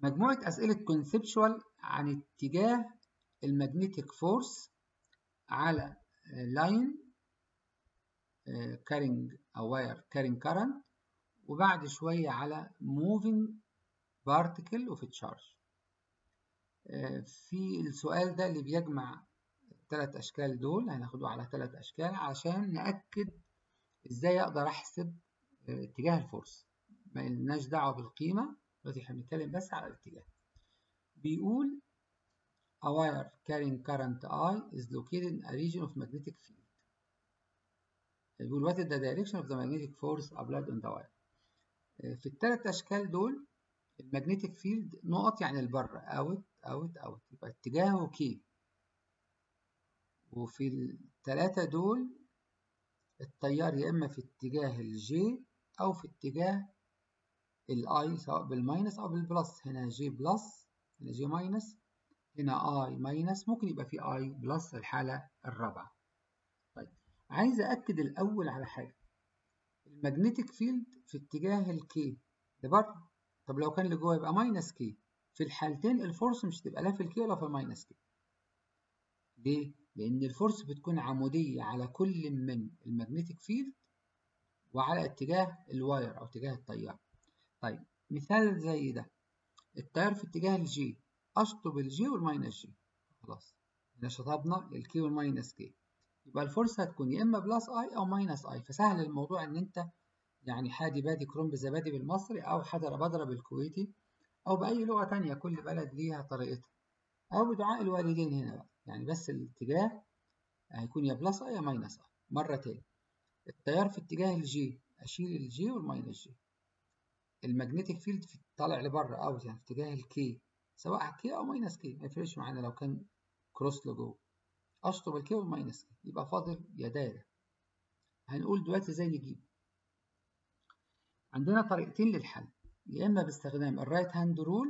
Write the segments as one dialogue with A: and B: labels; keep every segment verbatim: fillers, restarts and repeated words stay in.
A: مجموعة أسئلة كونسبشوال عن اتجاه المagnetic فورس على لاين كارينج أو واير كارينج كارنت، وبعد شوية على موفينج بارتيكل وفي تشارج. في السؤال ده اللي بيجمع الثلاث أشكال دول هناخده على ثلاث أشكال عشان نأكد إزاي أقدر أحسب اتجاه الفورس. ما لناش دعوة بالقيمة، دلوقتي احنا بنتكلم بس على الاتجاه. بيقول a wire carrying current I is located in a region of magnetic field. بيقول what is the direction of the magnetic force applied on the wire. في الثلاث أشكال دول المagnetic field نقط يعني البر out out out يبقى اتجاهه K. وفي الثلاثة دول التيار يا إما في اتجاه الجي أو في اتجاه الاي سواء بالماينس أو بالبلس. هنا جي بلس، هنا جي ماينس، هنا اي ماينس، ممكن يبقى في اي بلس الحالة الرابعة. طيب عايز أأكد الأول على حاجة، المagnetic فيلد في اتجاه الكي لبره. طب لو كان لجوه يبقى ماينس كي. في الحالتين الفورس مش تبقى لا في الكي ولا في الماينس كي. ليه؟ لأن الفورس بتكون عمودية على كل من المagnetic فيلد وعلى اتجاه الواير أو اتجاه التيار. طيب مثال زي ده، التيار في اتجاه الجي، أشطب الجي والماينس جي. خلاص هنا شطبنا الكي والماينس كي، يبقى الفورس هتكون يا إما بلس أي أو ماينس أي. فسهل الموضوع إن أنت يعني حادي بادي كرنب بزبادي بالمصري، أو حضر بدر بالكويتي، أو بأي لغة تانية، كل بلد ليها طريقتها، أو بدعاء الوالدين هنا بقى. يعني بس الاتجاه هيكون يا بلس أي يا ماينس أي. مرة تاني، التيار في اتجاه الجي، أشيل الجي والماينس جي. المagnetic فيلد في طالع لبره أوت يعني في اتجاه الكي، سواء كي أو ماينس كي ما يفرقش معانا لو كان كروس لجوه. أشطب الكي والماينس كي، يبقى فاضل يا دايرة. هنقول دلوقتي ازاي نجيب. عندنا طريقتين للحل، يا إما باستخدام الرايت هاند رول،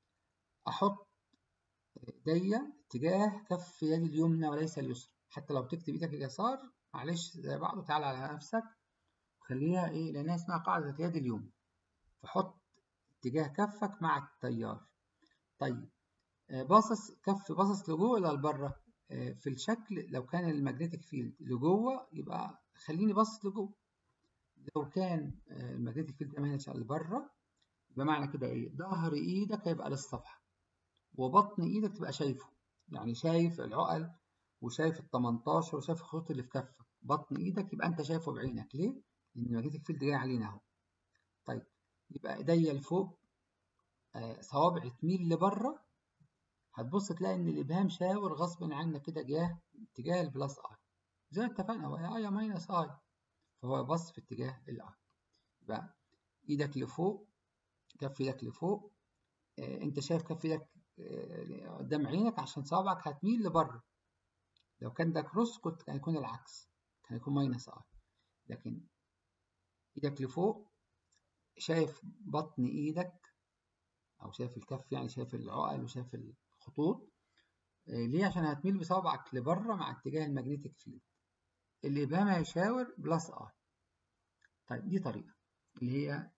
A: أحط ايديا اتجاه كف يدي اليمنى وليس اليسرى. حتى لو بتكتب ايدك اليسار معلش زي بعضه، تعالى على نفسك وخليها ايه، لأنها اسمها قاعدة اليد اليمنى. فحط اتجاه كفك مع التيار. طيب باصص كف باصص لجوه ولا لبره؟ في الشكل لو كان المagnetic فيلد لجوه يبقى خليني باصص لجوه. لو كان المagnetic فيلد كمان لبره يبقى معنى كده ايه، ظهر ايدك هيبقى للصفحه وبطن ايدك تبقى شايفه، يعني شايف العقل وشايف ال تمنتاشر وشايف الخطوط اللي في كفك. بطن ايدك يبقى انت شايفه بعينك. ليه؟ لان المagnetic فيلد جاي علينا اهو. طيب يبقى ايديا لفوق، آه صوابعي تميل لبره، هتبص تلاقي ان الابهام شاور غصب عنك كده جاه اتجاه البلس اي، زي ما اتفقنا هو اي ماينس اي، فهو بص في اتجاه الاي. يبقى ايدك لفوق، كف ايدك لفوق، آه انت شايف كف ايدك آه قدام عينك عشان صوابعك هتميل لبره. لو كان ده كروس كنت هيكون العكس، كان هيكون ماينس اي. لكن ايدك لفوق، شايف بطن ايدك او شايف الكف، يعني شايف العقل وشايف الخطوط. آه ليه؟ عشان هتميل بصوابعك لبره مع اتجاه المagnetic فيلد. الإبهام هيشاور بلس آي. طيب دي طريقة اللي هي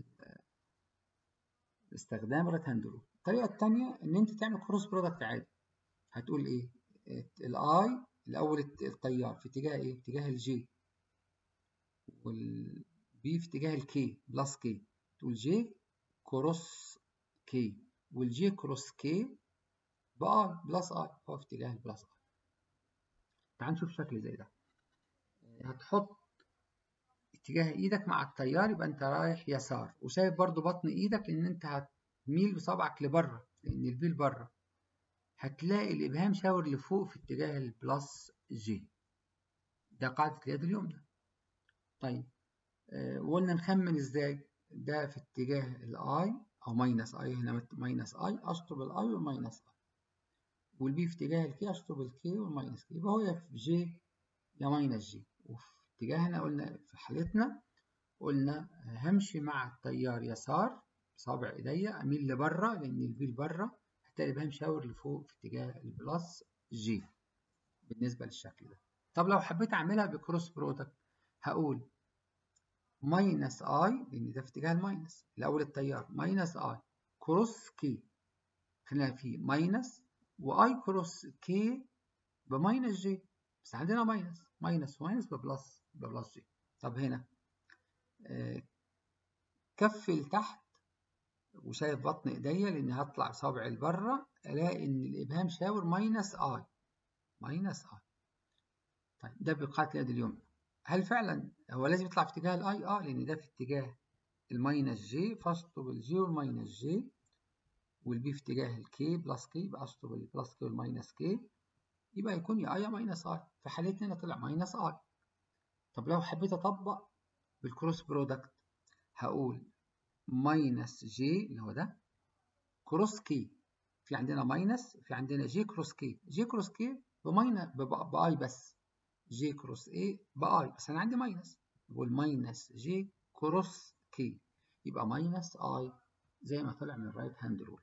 A: استخدام رايت هاند رول. الطريقة التانية إن أنت تعمل كروس برودكت عادي. هتقول إيه؟ الآي الأول التيار في اتجاه إيه؟ اتجاه الجي، والبي في اتجاه الكي بلس كي. تقول جي كروس كي، والجي كروس كي بآي بلس آي، هو في اتجاه البلس آي. تعال نشوف شكل زي ده. هتحط اتجاه ايدك مع التيار، يبقى انت رايح يسار، وشايف برضو بطن ايدك لان انت هتميل بصابعك لبره لان البي لبره. هتلاقي الابهام شاور لفوق في اتجاه البلس جي. ده قاعدة اليد اليمنى. طيب آه وقلنا نخمن ازاي. ده في اتجاه الاي او ماينس اي، هنا ماينس اي، اشطب الاي والماينس اي. والبي في اتجاه الكي، اشطب الكي والماينس كي. يبقى هو يا في جي يا ماينس جي. وفي اتجاهنا قلنا في حالتنا قلنا همشي مع التيار يسار بصابع ايديا، اميل لبره لان البي لبره، هتلاقي الابهام شاور لفوق في اتجاه البلس جي بالنسبه للشكل ده. طب لو حبيت اعملها بكروس برودكت هقول ماينس اي، لان ده في اتجاه الماينس الاول التيار، ماينس اي كروس كي، خلينا في ماينس واي كروس كي بماينس جي، بس عندنا ماينس ماينس ماينس ببلس ببلس جي. طب هنا آه كف لتحت وشايف بطن ايديا لاني هطلع صابعي لبره، الاقي ان الابهام شاور ماينس اي ماينس اي. طيب ده بقاعة اليد اليمنى. هل فعلا هو لازم يطلع في اتجاه الاي؟ اه لان ده في اتجاه الماينس جي، فاشطب الجي والماينس جي، والبي في اتجاه الكي بلس كي، يبقى اشطب البلس كي والماينس كي، يبقى يكون يا اي يا ماينس اي. في حالتنا هنا طلع ماينس اي. طب لو حبيت اطبق بالكروس برودكت هقول ماينس جي اللي هو ده كروس كي، في عندنا ماينس في عندنا جي كروس كي، جي كروس كي بماينس باي بس، جي كروس اي باي بس انا عندي ماينس، بقول ماينس جي كروس كي يبقى ماينس اي زي ما طلع من الرايت هاند رول.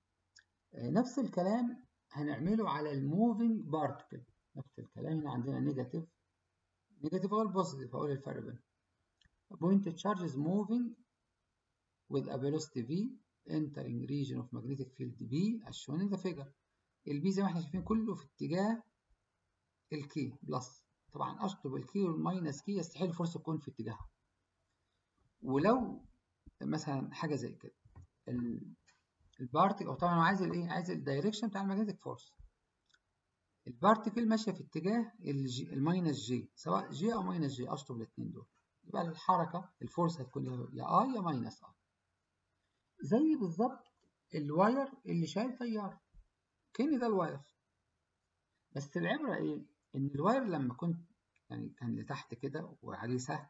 A: نفس الكلام هنعمله على الموفينج بارتكل، نفس الكلام هنا عندنا نيجاتيف نيجاتيف او البوزيتيف، هقول الفرق بينهم. pointed charge is moving with a velocity v entering region of magnetic field B as shown in the figure. البي زي ما احنا شايفين كله في اتجاه الكي بلس، طبعا اشطب الكي والماينس كي يستحيل الفرصه تكون في اتجاهها. ولو مثلا حاجه زي كده البارتكل، او طبعا هو عايز الايه، عايز الدايركشن بتاع الماجنتيك فورس، البارتكل ماشيه في اتجاه الجي الماينس جي، سواء جي او ماينس جي، اشطب الاثنين دول، يبقى الحركه الفورس هتكون يا اي يا ماينس اي. زي بالظبط الواير اللي شايل تيار، كأن ده الواير، بس العبره ايه، ان الواير لما كنت يعني كان لتحت كده وعليه سهم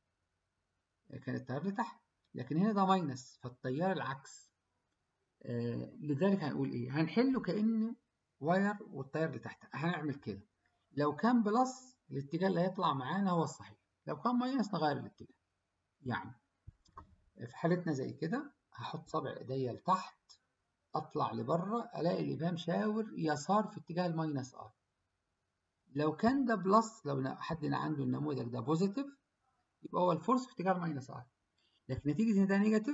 A: كان التيار لتحت، لكن هنا ده ماينس فالتيار العكس. آه لذلك هنقول ايه، هنحله كأنه واير والتيار لتحت. هنعمل كده، لو كان بلس الاتجاه اللي هيطلع معانا هو الصحيح، لو كان ماينس نغير الاتجاه. يعني في حالتنا زي كده هحط صابع ايديا لتحت اطلع لبره، الاقي الابهام شاور يسار في اتجاه الماينس ار. لو كان ده بلس، لو حد عنده النموذج ده بوزيتيف، يبقى هو الفورس في اتجاه الماينس ار، لكن نتيجه ان ده نيجاتيف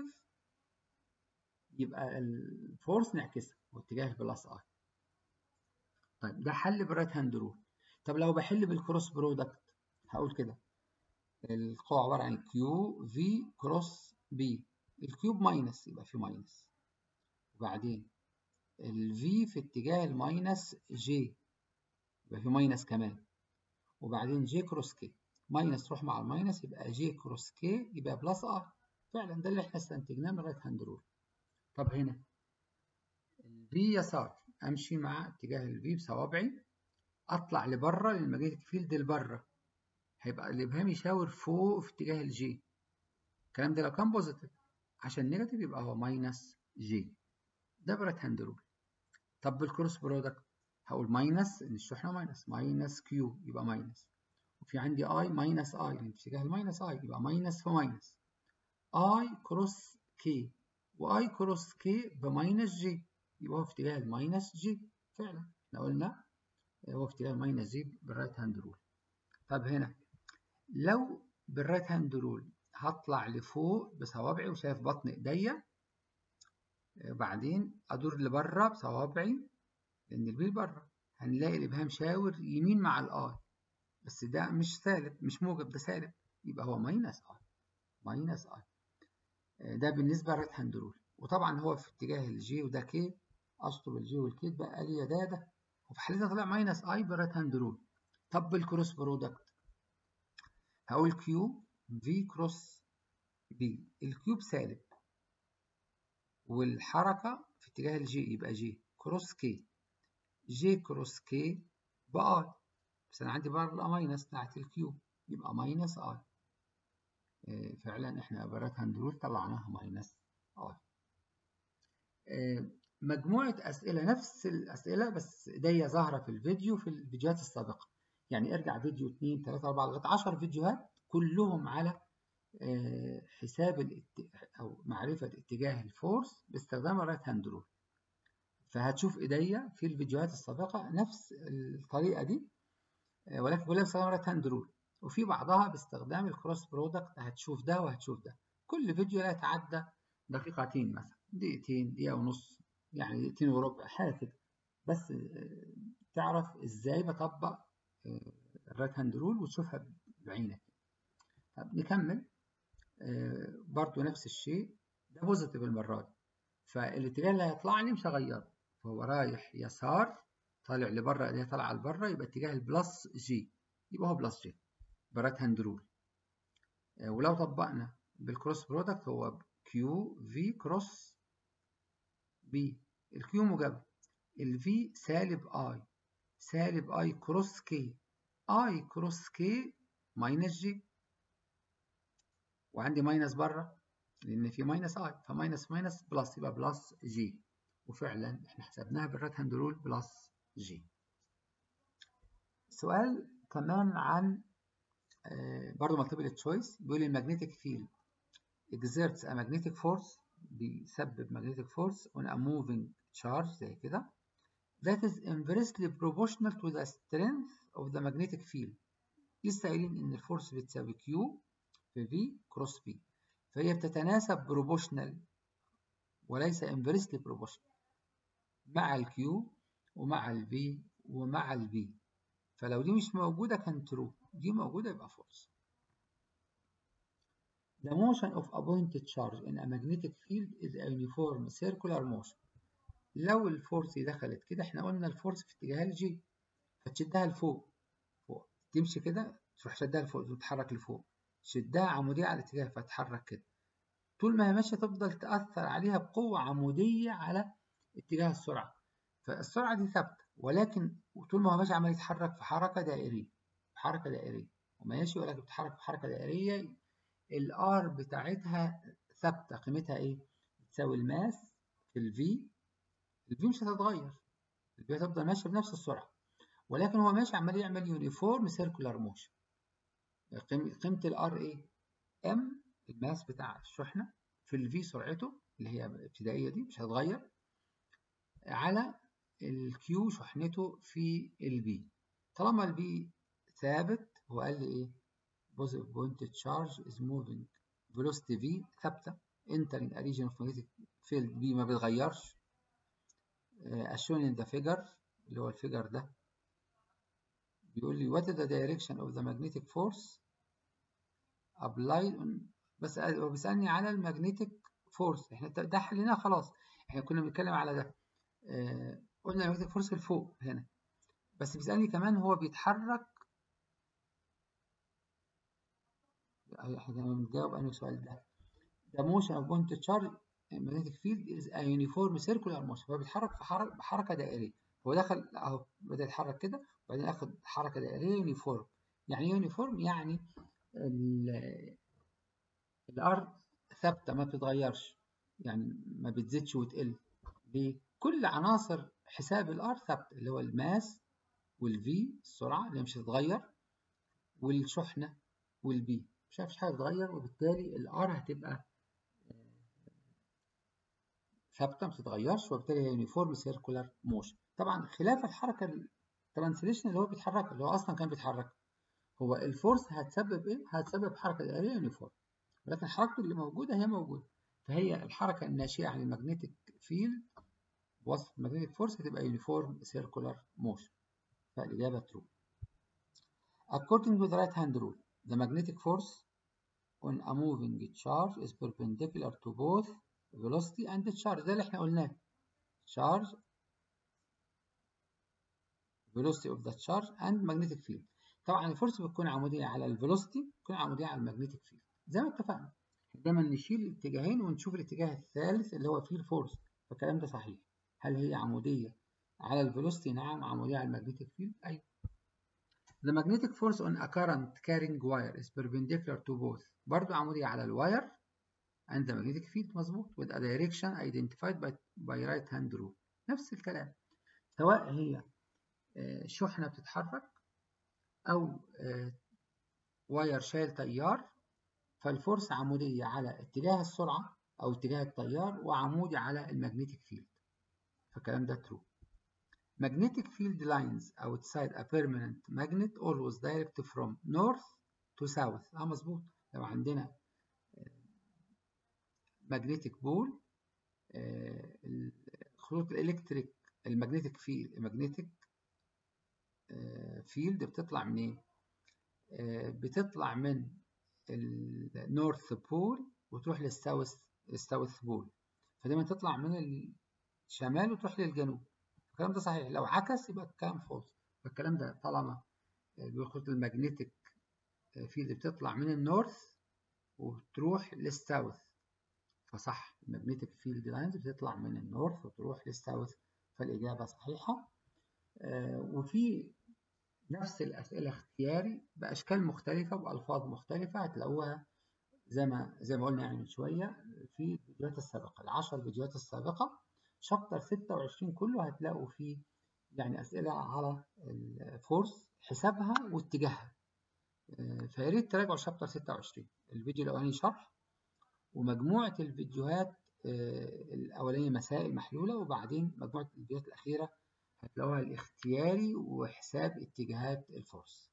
A: يبقى الفورس نعكسها واتجاه البلس ار. طيب ده حل بالرايت هاند رول. طب لو بحل بالكروس برودكت هقول كده، القوة عبارة عن كيو في كروس بي، الكيوب ماينس يبقى في ماينس، وبعدين الفي في اتجاه الماينس جي يبقى في ماينس كمان، وبعدين جي كروس كي، ماينس تروح مع الماينس يبقى جي كروس كي يبقى بلس ار. فعلا ده اللي احنا استنتجناه من الرايت هاند رول. طب هنا الفي يسار، امشي مع اتجاه الفي بصوابعي اطلع لبره للماجنتيك فيلد لبره، هيبقى الابهام يشاور فوق في اتجاه الجي. الكلام ده لو كان بوزيتيف، عشان نيجاتيف يبقى هو ماينس جي. ده برايت هاند رول. طب بالكروس برودكت هقول ماينس ان الشحنه ماينس، ماينس كيو يبقى ماينس، وفي عندي اي ماينس اي لان اتجاه الماينس اي يبقى ماينس في ماينس، اي كروس كي، واي كروس كي بماينس جي يبقى هو في اتجاه الماينس جي. فعلا احنا قلنا هو في اتجاه الماينس جي بالرايت هاند رول. طب هنا لو بالرايت هاند رول هطلع لفوق بصوابعي وشايف بطن ايديا، بعدين ادور لبره بصوابعي لان البي بره، هنلاقي الابهام شاور يمين مع الاي، بس ده مش سالب مش موجب، ده سالب، يبقى هو ماينس اي ماينس اي. ده بالنسبه للرايت هاند رول. وطبعا هو في اتجاه الجي وده كي، اشطب الجي والكي بقى لي ده ده، وفي حالتها طلع ماينس اي بالرايت هاند رول. طب بالكروس برودكت هقول كيو في كروس بي، الكيوب سالب والحركة في اتجاه الجي يبقى جي كروس كي، جي كروس كي بآي، بس أنا عندي بره ماينس بتاعت الكيوب يبقى ماينس آي. إيه فعلا إحنا برات هندرول طلعناها ماينس آي. إيه مجموعة أسئلة نفس الأسئلة بس دي ظاهرة في الفيديو في الفيديوهات السابقة، يعني ارجع فيديو اتنين تلاتة أربعة لغاية عشر فيديوهات كلهم على حساب أو معرفة اتجاه الفورس باستخدام الرايت هاند رول. فهتشوف ايديا في الفيديوهات السابقة نفس الطريقة دي، ولكن كلها باستخدام الرايت هاند رول، وفي بعضها باستخدام الكروس برودكت، هتشوف ده وهتشوف ده. كل فيديو لا يتعدى دقيقتين مثلا، دقيقتين، دقيقة ونص، يعني دقيقتين وربع، حاجة كده، بس تعرف ازاي بطبق الرايت هاند رول وتشوفها بعينك. طب نكمل. برضو نفس الشيء، ده بوزيتيف المرة دي، فالاتجاه اللي هيطلع لي مش هغيره، فهو رايح يسار، طالع لبره، اللي هي طالعه لبره، يبقى اتجاه البلس جي، يبقى هو بلس جي برايت هاند رول. ولو طبقنا بالكروس برودكت هو كيو في كروس بي، الكيو موجبه، الفي سالب اي، سالب اي كروس كي، اي كروس كي ماينس جي، وعندي ماينس بره لان في ماينس اي، فماينس ماينس بلس، يبقى بلس جي، وفعلا احنا حسبناها بالرايت هاند رول بلس جي. سؤال كمان عن برضه مالتيبل تشويس، بيقول المagnetic field exerts a magnetic force، بيسبب magnetic force on a moving charge زي كده that is inversely proportional to the strength of the magnetic field. لسه قايلين ان الفورس بتساوي Q في V كروس B، فهي بتتناسب proportional وليس inversely proportional مع ال Q ومع ال V ومع ال B، فلو دي مش موجودة كان true، دي موجودة يبقى false. The motion of a pointed charge in a magnetic field is a uniform circular motion. لو الفورس دخلت كده، احنا قلنا الفورس في اتجاه الجي، فتشدها لفوق، فوق تمشي كده، تروح شدها لفوق وتتحرك لفوق، شدها عمودية على الاتجاه فتتحرك كده، طول ما هي ماشية تفضل تأثر عليها بقوة عمودية على اتجاه السرعة، فالسرعة دي ثابتة، ولكن طول ما هو ماشي عمال يتحرك في حركة دائرية، حركة دائرية وماشي، ولكن بيتحرك في حركة دائرية، الار بتاعتها ثابته، قيمتها ايه؟ بتساوي الماس في الفي، الفي مش هتتغير، الفي هتفضل ماشيه بنفس السرعه، ولكن هو ماشي عمال يعمل يونيفورم سيركولار موشن. قيمه الار ايه؟ ام الماس بتاع الشحنه في الفي سرعته اللي هي الابتدائيه دي مش هتتغير، على الكيو شحنته في البي. طالما البي ثابت، هو قال لي ايه؟ positive pointed charge is moving velocity v ثابته entering a region of magnetic field b ما بيتغيرش، as shown in the figure، اللي هو الفيجر ده بيقول لي what is the direction of the magnetic force applied on، بس هو بيسألني على المagnetic force، احنا ده حليناه خلاص، احنا كنا بنتكلم على ده، اه قلنا المagnetic force لفوق هنا، بس بيسألني كمان هو بيتحرك، احنا بنجاوب انهي سؤال ده؟ The motion of pointed charge magnetic field is a uniform circular motion، هو بيتحرك في حركة بحركة دائرية، هو دخل اهو بدأ يتحرك كده وبعدين اخد حركة دائرية يونيفورم. يعني ايه يونيفورم؟ يعني الارض ثابتة ما بتتغيرش، يعني ما بتزيدش وتقل، ليه؟ كل عناصر حساب الارض ثابتة، اللي هو الماس والفي السرعة اللي مش هتتغير، والشحنة والبي مش فيش حاجة تتغير، وبالتالي الار هتبقى ثابته ما بتتغيرش، وبالتالي هي يونيفورم سيركولار موشن. طبعا خلاف الحركه الترانسليشن اللي هو بيتحرك، اللي هو اصلا كان بيتحرك، هو الفورس هتسبب ايه؟ هتسبب حركه دائريه يونيفورم، ولكن حركته اللي موجوده هي موجوده، فهي الحركه الناشئه عن المagnetic فيلد بواسطه المagnetic فورس هتبقى يونيفورم سيركولار موشن، فالاجابه ترو. According to the right hand rule, the magnetic force on a moving charge is perpendicular to both velocity and charge، ده اللي احنا قلناه، charge velocity of the charge and magnetic field. طبعا الفورس بتكون عمودية على الفيلوسيتي، بتكون عمودية على المagnetic field زي ما اتفقنا، دايما نشيل الاتجاهين ونشوف الاتجاه الثالث اللي هو فيه الفورس، فالكلام ده صحيح. هل هي عمودية على الفيلوسيتي؟ نعم. عمودية على المagnetic field؟ أيوة. The magnetic force on a current carrying wire is perpendicular to both، برضو عمودية على الواير and the magnetic field، مظبوط، with a direction identified by, by right hand rule، نفس الكلام، سواء هي شحنة بتتحرك أو واير شايل تيار، فالفورس عمودية على اتجاه السرعة أو اتجاه التيار، وعمودي على المagnetic field، فالكلام ده true. Magnetic field lines outside a permanent magnet always direct from north to south، اه مظبوط، لو عندنا magnetic pole الخطوط الإلكتريك المagnetic فيلد المagnetic فيلد بتطلع منين؟ بتطلع من النورث بول وتروح للساوث الساوث بول، فدايما تطلع من الشمال وتروح للجنوب. الكلام ده صحيح، لو عكس يبقى الكلام فولس. فالكلام ده طالما الخطوط المagnetic فيلد بتطلع من النورث وتروح للساوث فصح، المagnetic فيلد لاينز بتطلع من النورث وتروح للساوث، فالإجابة صحيحة. آه وفي نفس الأسئلة اختياري بأشكال مختلفة وبألفاظ مختلفة هتلاقوها زي ما زي ما قلنا يعني من شوية في الفيديوهات السابقة، العشر فيديوهات السابقة. شابتر ستة وعشرين كله هتلاقوا فيه يعني أسئلة على الفورس، حسابها واتجاهها. آه فيا ريت تراجعوا شابتر ستة وعشرين، الفيديو الأولاني شرح، ومجموعة الفيديوهات آه الأولانية مسائل محلولة، وبعدين مجموعة الفيديوهات الأخيرة هتلاقوها الاختياري وحساب اتجاهات الفورس.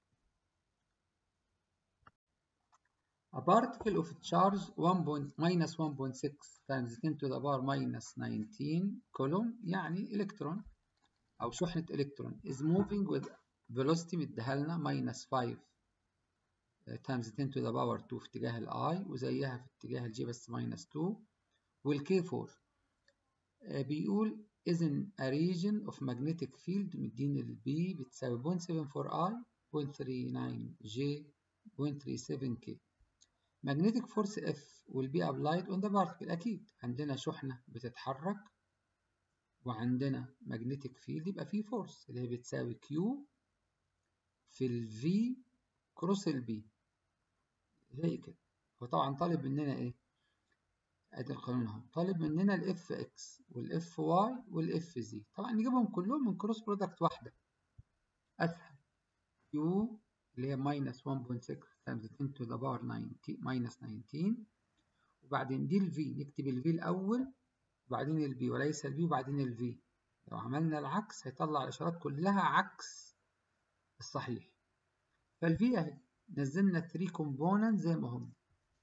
A: A particle of charge one minus one point six times ten to the power minus nineteen coulomb يعني إلكترون أو شحنة إلكترون is moving with velocity مديها لنا minus five times ten to the power two في اتجاه الI وزيها في اتجاه الج بس minus two والكي four. بيقول is in a region of magnetic field مدين البي بتساوي zero point seven four I zero point three nine J zero point three seven K. magnetic force F will be applied on the particle. أكيد عندنا شحنة بتتحرك وعندنا magnetic field يبقى فيه force اللي هي بتساوي Q في ال V كروس ال B زي كده. وطبعا طالب مننا إيه؟ ادي القانون اهو، طالب مننا الاف اكس والاف واي والاف زي، طبعا نجيبهم كلهم من كروس برودكت واحده اسهل. يو اللي هي minus one point six times ten to the power minus nineteen، وبعدين دي الفي نكتب الفي الاول وبعدين البي وليس البي وبعدين الفي. لو عملنا العكس هيطلع الاشارات كلها عكس الصحيح. فالفي اهي نزلنا ثلاثة كومبوننت زي ما هم،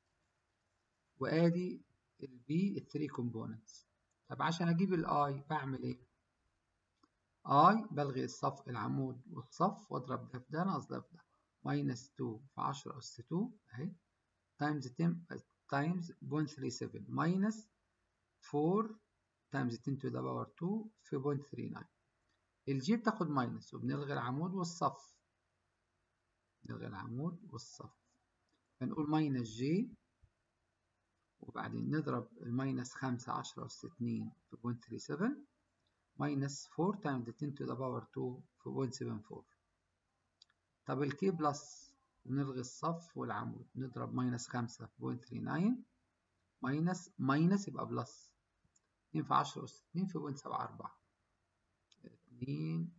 A: وادي البي الثري كومبوننتس. طب عشان اجيب الاي بعمل ايه؟ اي بلغي الصف العمود والصف واضرب ده في ده ناقص ده في ده، ماينس اتنين في عشرة اس اتنين اهي تايمز عشرة تايمز صفر فاصلة تلاتة سبعة ماينس أربعة تايمز عشرة to the power اتنين في صفر فاصلة تلاتة تسعة. الجي بتاخد ماينس وبنلغي العمود والصف، نلغي العمود والصف فنقول ماينس جي، وبعدين نضرب الماينس خمسة عشرة أس اتنين في صفر فاصلة تلاتة سبعة ماينس أربعة تايمز عشرة to the power اتنين في صفر فاصلة سبعة أربعة. طب الكي بلس ونلغي الصف والعمود نضرب ماينس خمسة في صفر فاصلة تلاتة تسعة ماينس ماينس يبقى بلس اتنين في عشرة أس اتنين في صفر فاصلة سبعة أربعة اتنين.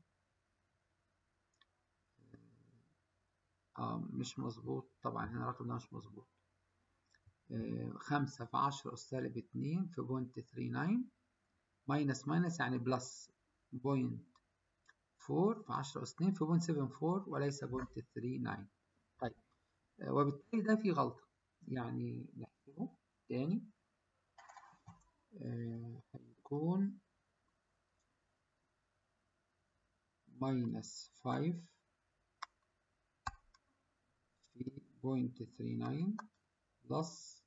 A: اه مش مظبوط طبعا، هنا الرقم ده مش مظبوط. آه خمسة في عشرة أس سالب اتنين في صفر فاصلة تلاتة تسعة ماينس ماينس يعني بلس بوينت أربعة في عشرة أس اتنين في صفر فاصلة سبعة أربعة وليس صفر فاصلة تلاتة تسعة. طيب آه وبالتالي ده في غلطة، يعني نحسبه تاني. آه هيكون ماينس خمسة في صفر فاصلة تلاتة تسعة بلس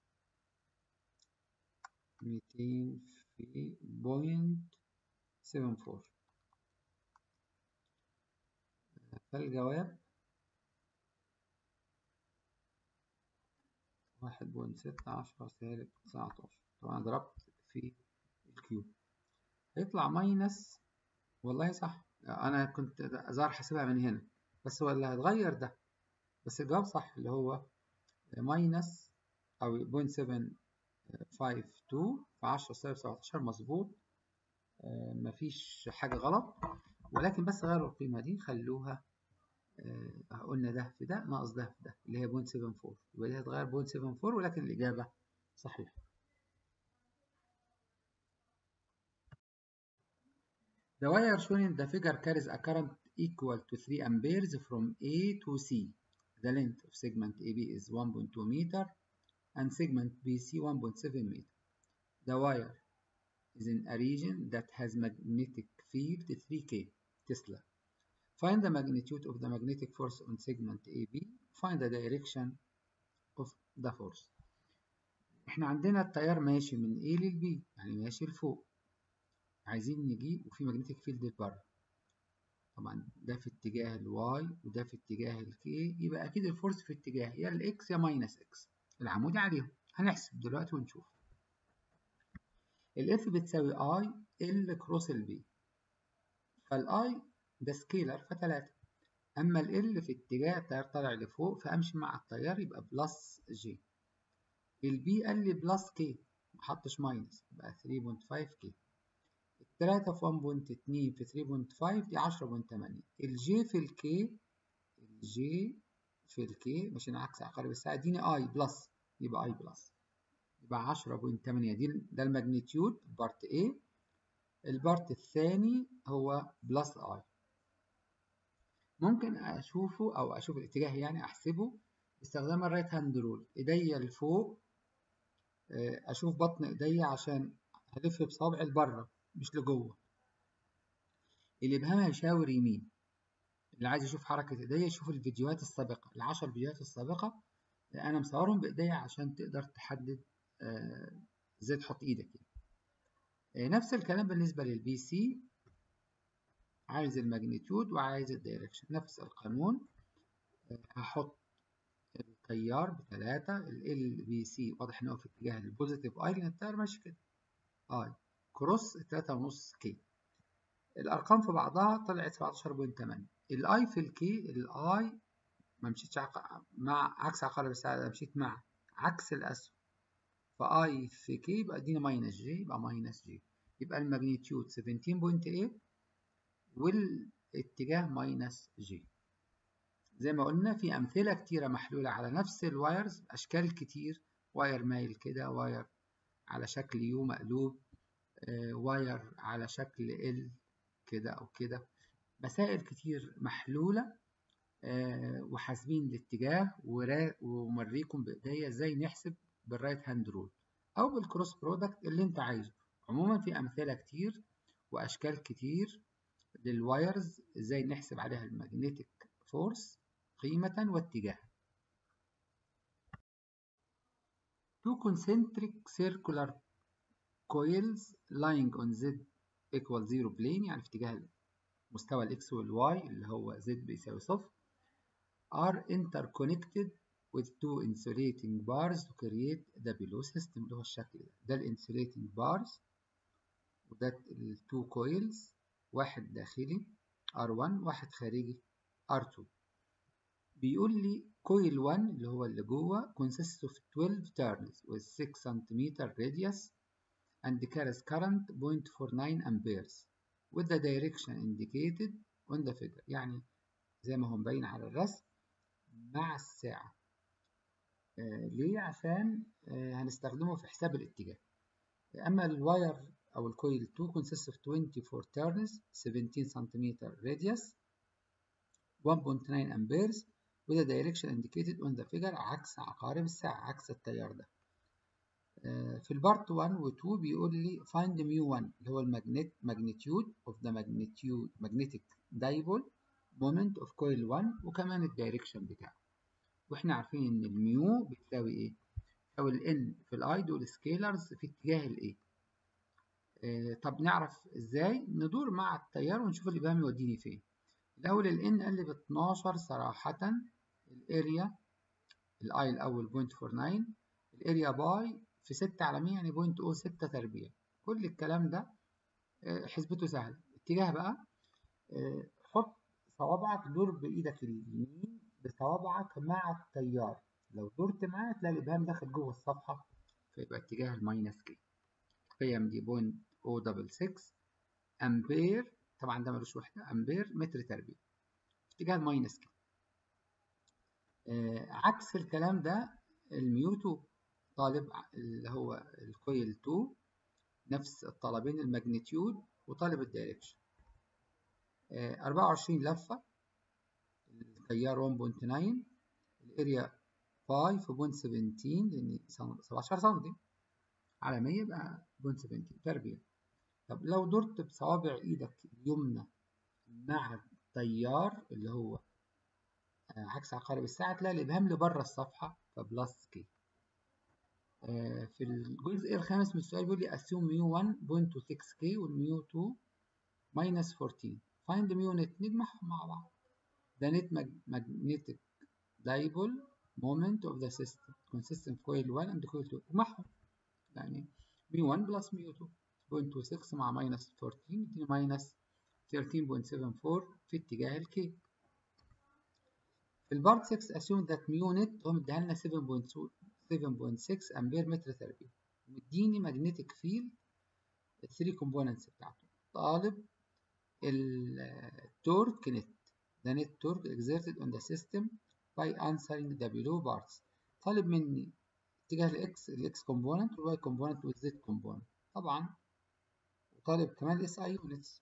A: ميتين في صفر فاصلة سبعة أربعة. فالجواب واحد فاصلة ستة عشرة سالب تسعتاشر. طبعا ضربت في الكيو هيطلع ماينس، والله صح، انا كنت ظاهر حاسبها من هنا بس هو اللي هيتغير ده، بس الجواب صح اللي هو ماينس او صفر فاصلة سبعة خمسة اتنين في عشرة سالب سبعتاشر مظبوط. آه مفيش حاجة غلط، ولكن بس غيروا القيمة دي خلوها آه قلنا ده في ده ناقص ده في ده اللي هي صفر فاصلة سبعة أربعة، يبقى دي هتغير صفر فاصلة سبعة أربعة ولكن الإجابة صحيحة. The wire shown in the figure carries a current equal to three amperes from A to C. The length of segment A B is one point two meter and segment B C one point seven meter. The wire is in a region that has magnetic field three K Tesla. Find the magnitude of the magnetic force on segment A B. Find the direction of the force. احنا عندنا التيار ماشي من A لل B، يعني ماشي لفوق، عايزين نجيب، وفي magnetic field لبره. طبعا ده في اتجاه الواي وده في اتجاه الكي، يبقى اكيد الفورس في اتجاه يا الاكس يا ماينس اكس العمودي عليهم. هنحسب دلوقتي ونشوف. الاف بتساوي اي ال كروس البي، فالاي ده سكيلر فتلاتة، اما ال في اتجاه التيار طالع لفوق فامشي مع التيار يبقى بلس جي. البي قال لي بلس كي، محطش ماينس، يبقى ثلاثة فاصلة خمسة كي. التلاتة في واحد فاصلة اتنين في ثلاثة فاصلة خمسة دي عشرة فاصلة تمانية. الجي في الكي، الجي في الكي ماشيين عكس عقارب الساعة، اديني اي بلس، يبقى اي بلس، يبقى عشرة فاصلة تمانية. دي ده الماجنتيود بارت A. البارت الثاني هو بلس اي. ممكن اشوفه او اشوف الاتجاه يعني احسبه باستخدام الرايت هاند رول. ايديا لفوق، اشوف بطن ايديا عشان هلف بصابعي لبره مش لجوه. الابهام هيشاور يمين. اللي عايز يشوف حركة ايديا يشوف الفيديوهات السابقة، العشر فيديوهات السابقة انا مصورهم بايديا عشان تقدر تحدد ازاي تحط ايدك يعني. نفس الكلام بالنسبة للبي سي، عايز الماجنتيود وعايز الدايركشن، نفس القانون. هحط التيار بتلاتة، ال بي سي واضح ان هو في اتجاه البوزيتيف اي لان التيار ماشي كده اي كروس تلاتة ونص كي. الارقام في بعضها طلعت سبعتاشر فاصلة تمانية. الاي في الكي، الاي ما مشيتش مع عكس عقارب الساعه، مشيت مع عكس الاسهم، فاي في كي يبقى ادينا ماينس جي، يبقى ماينس جي، يبقى الماجنتيود سبعتاشر فاصلة تمانية والاتجاه ماينس جي. زي ما قلنا في امثله كتيره محلوله على نفس الوايرز، اشكال كتير، واير مايل كده، واير على شكل يو مقلوب، آه، واير على شكل ال كده او كده، مسائل كتير محلوله، آه، وحاسبين الاتجاه، وموريكم بايديا ازاي نحسب بالرايت هاند رول او بالكروس برودكت اللي انت عايزه. عموما في امثله كتير واشكال كتير للوايرز ازاي نحسب عليها المagnetic فورس قيمه واتجاه. Two concentric circular coils lying on z equal zero plane، يعني في اتجاه مستوى الاكس والواي اللي هو z بيساوي صفر، are interconnected with two insulating bars to create the below system اللي هو الشكل ده. ده ال insulating bars وده ال two coils، واحد داخلي آر واحد واحد خارجي آر اتنين. بيقول لي coil واحد اللي هو اللي جوه consists of twelve turns with six centimeter radius and carries current zero point four nine amperes with the direction indicated on the figure، يعني زي ما هو مبين على الرسم مع الساعة. آه ليه؟ عشان آه هنستخدمه في حساب الاتجاه. أما الواير أو الكويل اتنين consists of twenty-four turns seventeen centimeter radius one point nine amperes with the direction indicated on the figure، عكس عقارب الساعة، عكس التيار ده. آه في البارت واحد و اتنين بيقول لي find mu واحد اللي هو المagnet magnitude of the magnitude magnetic dipole moment of coil واحد، وكمان الدايركشن بتاعه. واحنا عارفين ان الميو بتساوي ايه؟ او الان في الاي دول سكيلرز في اتجاه الايه. آه طب نعرف ازاي؟ ندور مع التيار ونشوف الابهام يوديني فين. الاول الان قال لي ب اتناشر صراحه، الاريا الاي الاول صفر فاصلة أربعة تسعة، الاريا باي في ستة على مية يعني صفر فاصلة صفر ستة تربيع. كل الكلام ده آه حسبته سهله. اتجاه بقى، آه حط صوابعك، دور بايدك اليمين بصوابعك مع التيار، لو دورت معاه تلاقي الابهام داخل جوه الصفحه، فيبقى اتجاه الماينس كي. القيم دي صفر فاصلة ستة ستة امبير، طبعا ده ملوش وحده، امبير متر تربيع، اتجاه الماينس كي. آه عكس الكلام ده الميوتو طالب اللي هو الكويل اتنين، نفس الطلبين الماجنتيود وطالب الدايركشن. آه أربعة وعشرين لفه، التيار واحد فاصلة تسعة، الاريا باي في صفر فاصلة سبعتاشر لان سبعتاشر سم على مية يبقى صفر فاصلة سبعتاشر تربيع. طب لو درت بصوابع ايدك اليمنى مع التيار اللي هو عكس عقارب الساعة تلاقي الإبهام لبره الصفحة فبلس كي. في الجزء الخامس من السؤال بيقول لي assume ميو واحد بوينت ستة كي والميو اتنين minus أربعتاشر. find ميو نت نجمعهم مع بعض. ده نت magnetic dipole moment of the system consistent coil واحد and coil اتنين اجمعهم. يعني ميو واحد بلس ميو اتنين صفر فاصلة ستة مع minus أربعتاشر يديني minus ثلاثة عشر فاصلة سبعة أربعة في اتجاه الكي. في البارت ستة assume that ميو نت هو مديها لنا سبعة فاصلة ستة امبير متر تربيع ومديني ماجنتيك فيلد الثري كومبوننتس بتاعته. طالب التورك نت. ده نت تورك exerted on the system by answering the below parts. طالب مني اتجاه الاكس الاكس كومبوننت والواي كومبوننت والزد كومبوننت طبعا، وطالب كمان الاس اي يونتس.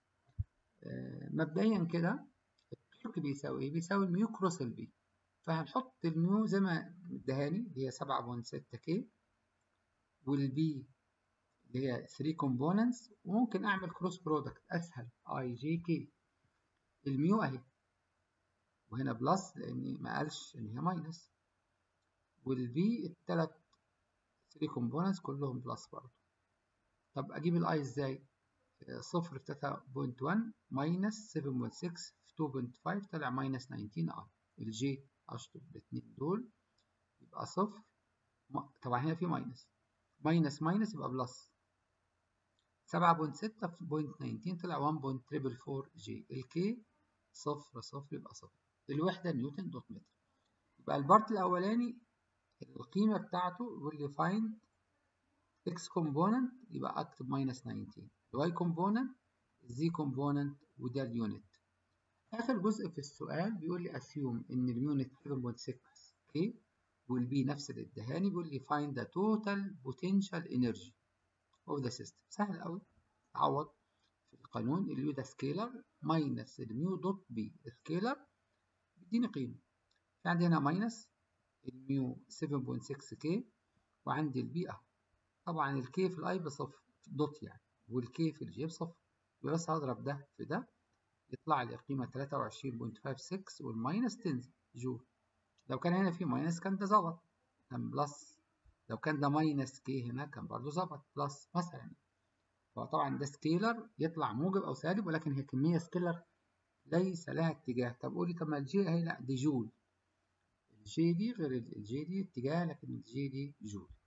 A: مبدئيا كده التورك بيساوي ايه؟ بيساوي الميو كروس البي، فهنحط الميو زي ما ادهاني اللي هي سبعة فاصلة ستة كي والبي اللي هي ثري كومبوننتس، وممكن اعمل كروس برودكت اسهل اي جي كي. الميو اهي وهنا بلس لاني ما قالش ان هي ماينس، والبي الثلاث ثري كومبوننتس كلهم بلس برضه. طب اجيب الاي ازاي؟ صفر في ثلاثة فاصلة واحد ماينس سبعة فاصلة ستة في اتنين فاصلة خمسة طلع ماينس تسعتاشر اي. الجي اشطب الاثنين دول يبقى صفر، طبعا هنا في ماينس ماينس ماينس يبقى بلس سبعة فاصلة ستة في صفر فاصلة تسعتاشر طلع واحد فاصلة أربعة أربعة أربعة جي. الكي صفر صفر يبقى صفر. الوحدة نيوتن دوت متر. يبقى البارت الأولاني القيمة بتاعته يقول لي find x component يبقى أكتب ماينس تسعتاشر، y component z component وده اليونت. آخر جزء في السؤال بيقول لي assume إن اليونت سبعة فاصلة ستة كي والبي نفس اللي ادهاني. بيقول لي find the total potential energy of the system. سهل أوي تعوض في القانون. اليو ده سكيلر ماينس الميو دوت بي سكيلر بيديني قيمة. في عندي هنا ماينس الميو سبعة فاصلة ستة كي وعندي البي اهو. طبعا الكي في الاي بصفر دوت يعني، والكي في الجي بصفر. بس هضرب ده في ده يطلع لي قيمة ثلاثة وعشرين فاصلة خمسة ستة والماينس تنزل جول. لو كان هنا في ماينس كان ده ظبط كان بلس، لو كان ده ماينس كي هنا كان برضه ظبط بلس مثلا. فطبعا ده سكيلر يطلع موجب او سالب، ولكن هي كمية سكيلر ليس لها اتجاه. طب قولي طب ما الجي اهي، لا دي جول. الجي دي غير الجي دي اتجاه، لكن الجي دي جول.